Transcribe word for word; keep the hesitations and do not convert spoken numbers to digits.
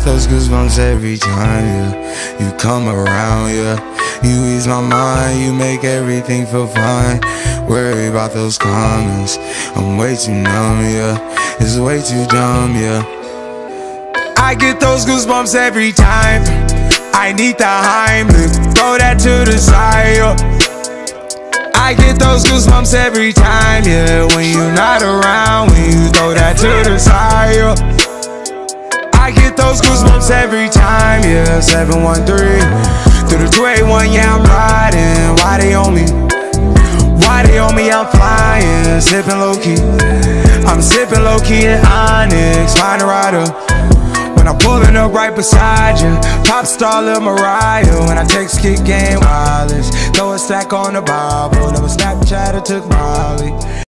get those goosebumps every time, yeah. You come around, yeah. You ease my mind, you make everything feel fine. Worry about those comments, I'm way too numb, yeah. It's way too dumb, yeah. I get those goosebumps every time. I need the Heimlich, throw that to the side, yeah. I get those goosebumps every time, yeah. When you're not around, when you throw that to the side, yeah. I get those goosebumps every time, yeah. seven one three through the two eight one, yeah, I'm riding. Why they on me? Why they on me? I'm flying, sipping low-key. I'm sipping low-key in Onyx, find a rider. When I'm pulling up right beside you, pop star Lil Mariah. When I text kick game wireless, throw a stack on the Bible. Never Snapchat or took Molly.